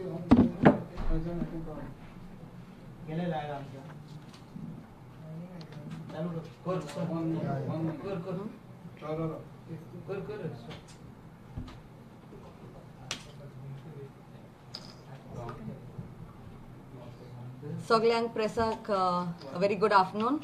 सगळ्यांक प्रेसाक very good afternoon.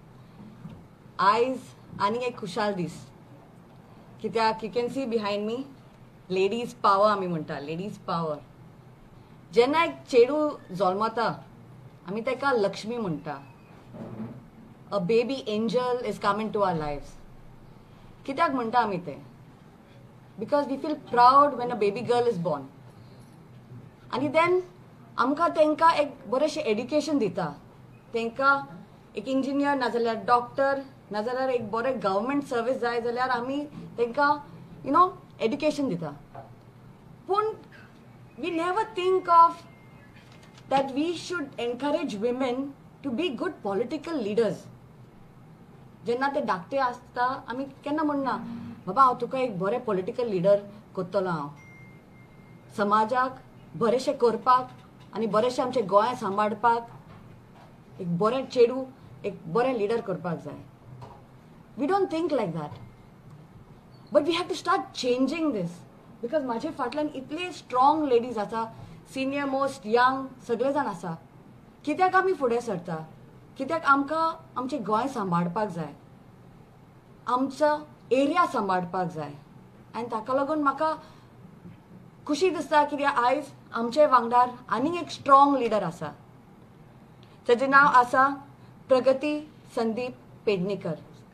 आयज आनी एक खुशाल दीस, कित्याक you can see behind me ladies power आमी म्हणटा. Ladies power. जेन्ना एक चेडू जल्मता आमी तेका लक्ष्मी म्हणटा. A baby angel is coming to our lifes. कित्याक म्हणटा आमी ते? Because we feel proud when a baby girl is born. आनी देन आमकां तेंकां एक बरेंशें एड्युकेशन दिता. तेंकां एक इंजिनियर नाजाल्यार डॉक्टर नाजाल्यार एक बरें गव्हर्मेंट सर्वीस जाय जाल्यार आमी तेंकां एड्युकेशन दिता. पूण we never think of that we should encourage women to be good political leaders. जेन्ना ते धाकटे आसता आमी केन्ना म्हणना बाबा हांव तुका एक बरें पॉलिटिकल लिडर कोत्तलो. हांव समाजाक बरेंशें करपाक आनी बरेंशें आमचें गोंय सांबाळपाक एक बरें चेडू एक बरें लिडर करपाक जाय. We don't think like that. But we have to start changing this. Because म्हाजे फाटल्यान इतले स्ट्रॉंग लेडीज आसा, सिनियर मोस्ट यंग सगळे जाण आसा. कित्याक आमी फुडें सरता? कित्याक आमकां आमचें गोंय सांबाळपाक जाय, आमचो एरिया सांबाळपाक जाय. आनी ताका लागून म्हाका खुशी दिसता कित्याक आयज आमचे वांगडार आनीक एक स्ट्रॉंग लिडर आसा. ताचें नांव आसा Pragati Sandeep Pednekar.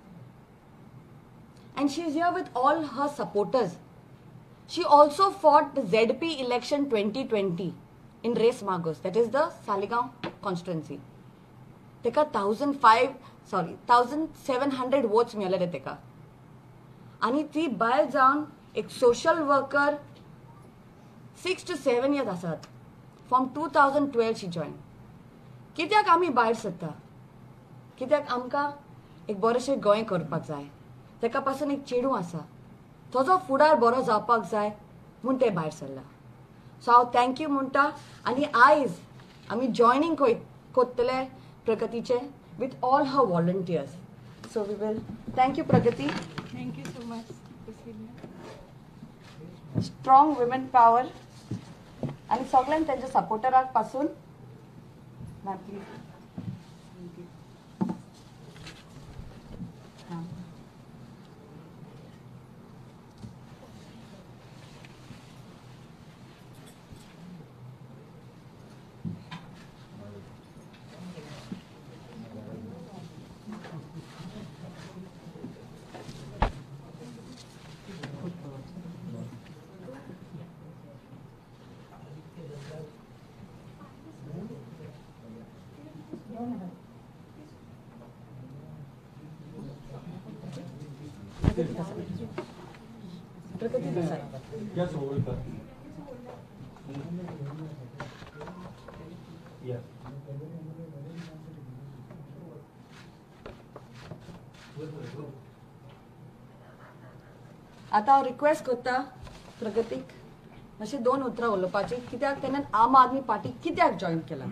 And she is here with all her supporters. She also fought the ZP election 2020 in Race Magos, that is the Saligaon constituency. Teka 1,700 votes मेळ्ळे तेका. आनी ती बायल जावन एक सोशल वर्कर 6 to 7 years आसात. From 2012 she join. कित्याक आमी भायर सरता? कित्याक आमकां एक बरेंशें गोंय करपाक जाय. तेका पासून एक चेडू आसा, ताजो फुडार बरो जावपाक जाय म्हूण ते भायर सरला. सो हांव थँक्यू म्हणटा. आनी आयज आमी जॉयनींग कोत्तले प्रगतीचे with all her volunteers. So we will thank you Pragati. Thank you so much. Strong women power आनी सगळ्यांक तेंच्या सपोर्टराक पासून मॅम प्लीज. आता हांव रिक्वेस्ट करता प्रगतीक अशी 2 उतरां उलोवपाची. कित्याक तेणें आम आदमी पार्टी कित्याक जॉइन केला?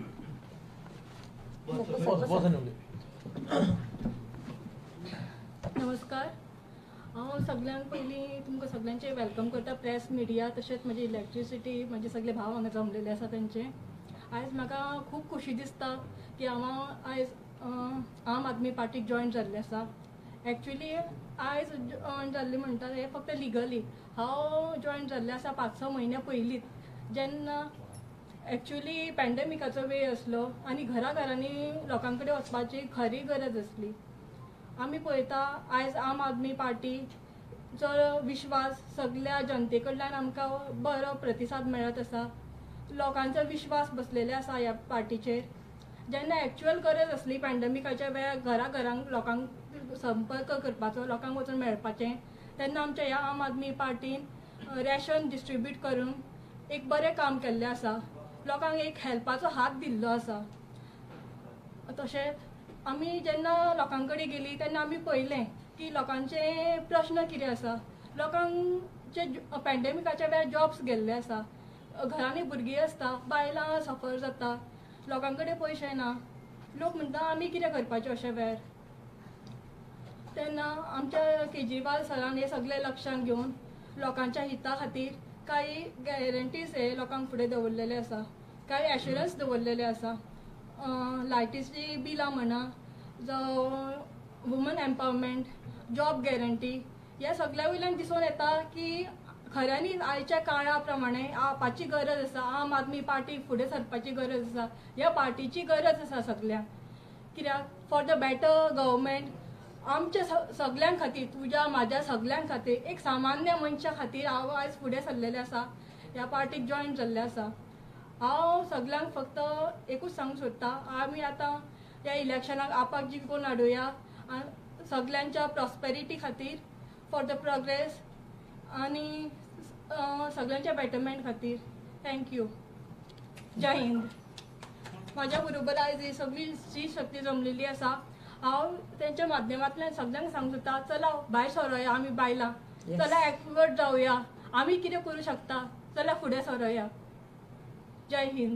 नमस्कार. हांव सगळ्यांक पयलीं तुमकां सगळ्यांचे वेलकम करता. प्रेस मिडिया तशेंच म्हजे इलेक्ट्रिसिटी म्हजे सगळे भाव हांगा जमलेले आसा तेंचे. आयज म्हाका खूब खोशी दिसता की हांव आयज आम आदमी पार्टीक जॉइन जाल्लें आसा. एक्चुली आयज जॉइन जाल्लें म्हणटा हें फक्त लिगली. हांव जॉइन जाल्लें आसा 5-6 म्हयन्या पयलींच, जेन्ना एक्चुली पॅन्डेमिकाचो वेळ आसलो आनी घरांनी लोकां कडेन वचपाची खरी गरज आसली. आमी पळयता आयज आम आदमी पार्टीचो विश्वास सगळ्या जनते कडल्यान आमकां बरो प्रतिसाद मेळत आसा. लोकांचो विश्वास बसलेले आसा ह्या पार्टीचेर. जेन्ना एक्चुअल गरज आसली पॅन्डेमिकाच्या वेळार घरांक लोकांक संपर्क करपाचो, लोकांक वचून मेळपाचें, तेन्ना आमच्या ह्या आम आदमी पार्टीन रॅशन डिस्ट्रिब्यूट करून एक बरें काम केल्लें आसा. लोकांक एक हेल्पाचो हात दिल्लो आसा. तशेंच आमी जेन्ना लोकां कडेन गेली तेन्ना आमी पळयलें की लोकांचे प्रश्न कितें आसा. लोकांचे पॅन्डेमिकाच्या वेळार जॉब्स गेल्ले आसा, घरांनी भुरगीं आसता, बायलां सफर जाता, लोकां कडेन पयशे ना, लोक म्हणटा आमी कितें करपाचें अशें वेळार. तेन्ना आमच्या केजरीवाल सरान हे सगळे लक्षांत घेवन लोकांच्या हिता खातीर काही गॅरंटीज हे लोकांक फुडें दवरलेले आसा, काही एश्युरन्स दवरलेले आसा. लायटीची बिलां म्हणा, वुमन एम्पावरमेंट, जॉब गॅरंटी, ह्या सगळ्या वयल्यान दिसून येता की खऱ्यांनी आयच्या काळा प्रमाणे आपाची गरज आसा. आम आदमी पार्टी फुडें सरपाची गरज आसा, ह्या पार्टीची गरज आसा सगळ्यांक. कित्याक फॉर द बेटर गव्हर्मेंट, आमच्या सगळ्यां खातीर, तुज्या म्हाज्या सगळ्यां खातीर, एक सामान्य मनशा खातीर हांव आयज फुडें सरलेलें आसा, ह्या पार्टीक जॉयन जाल्लें आसा. हांव सगळ्यांक फक्त एकूच सांगूंक सोदता, आमी आतां ह्या इलेक्शनाक आपाक जिखून हाडुया सगळ्यांच्या प्रॉस्पेरिटी खातीर, फॉर द प्रोग्रेस आनी सगळ्यांच्या बेटरमेंट खातीर. थँक्यू. जय हिंद. म्हाज्या बरोबर आयज ही सगळी स्त्री शक्ती जमलेली आसा. हांव तेंच्या माध्यमांतल्यान सगळ्यांक सांगूंक सोदता, चला भायर सरोया आमी बायलां, चला एकवट जावया, आमी कितें करूं शकता, चला फुडें सरोया. जय हिंद.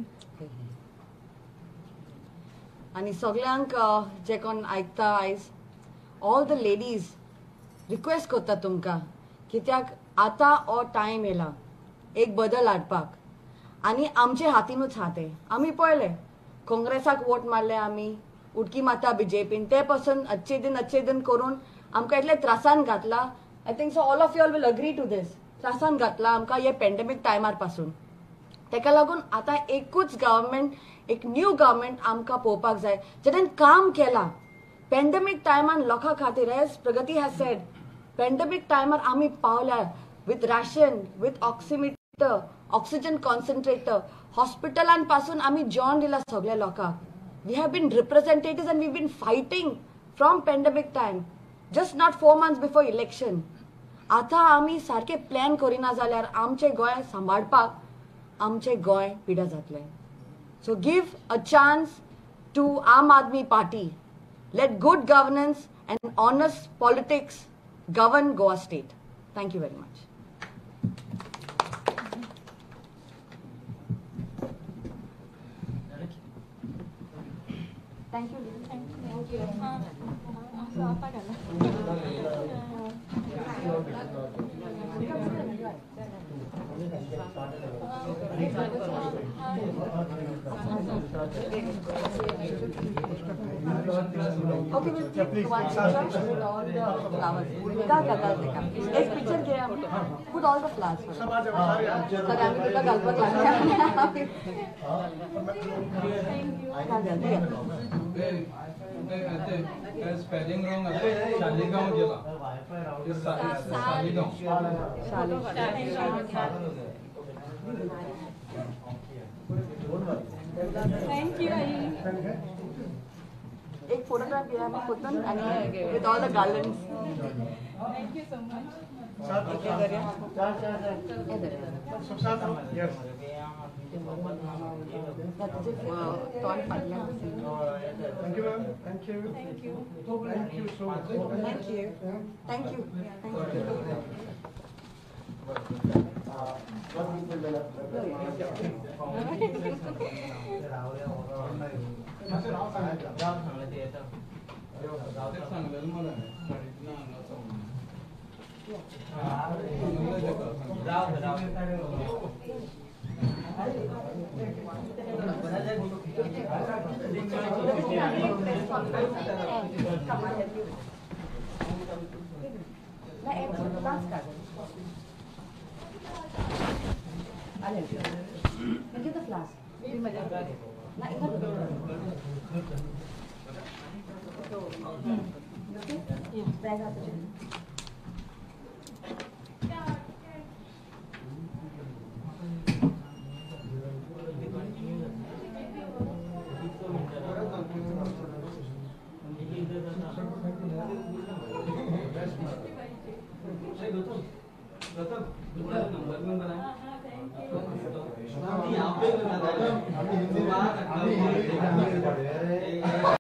आणि सगळ्यांक जे कोण आयकता आयज, ऑल द लेडीज रिक्वेस्ट करता तुमकां, कित्याक आतां हो टायम येयला एक बदल हाडपाक, आनी आमचे हातीनूच हात आहे. आमी पळयलें काँग्रेसाक वोट मारले, आमी उडकी मारता बीजेपीन, ते पासून अच्छे दिन करून आमकां इतले त्रासान घातला. I think so all of you all will agree to this. त्रासान घातला आमकां हे पॅन्डेमीक टायमार पासून. तेका लागून आतां एकूच गव्हर्मेंट, एक न्यू गव्हर्मेंट आमकां पळोवपाक जाय, जेणेन काम केला पॅन्डेमीक टायमान लोकां खातीर. एज प्रगती हॅज सेड, पॅन्डेमीक टायमार आमी पावल्या with ration, with oximeter, oxygen concentrator, हॉस्पिटलां पासून आमी जेवण दिला सगळ्या लोकांक. We have been representatives and we been fighting from pandemic time, just not 4 months before election. आतां आमी सारखे प्लॅन करिना जाल्यार आमचें गोंय सांबाळपाक आमचें गोंय पिड्या जातलें. So give a chance to Aam Aadmi party. Let good governance and honest politics govern Goa state. Thank you very much. Thank you. Thank you. Okay, we'll take one picture with all the flowers. एक picture घ्या. Put all the flowers. तर आम्ही तुला घालपाक लागले. Spelling wrong आहे. शालिगाव गेला. Thank you. एक फोटोग्राफ घ्या मी खुदून आणि with all the garlands. Thank you so much. तोंड पडलं. Thank you, ma'am. Thank you. Thank you. Thank you so much. Thank you. Thank you. Thank you. Give the flask. Number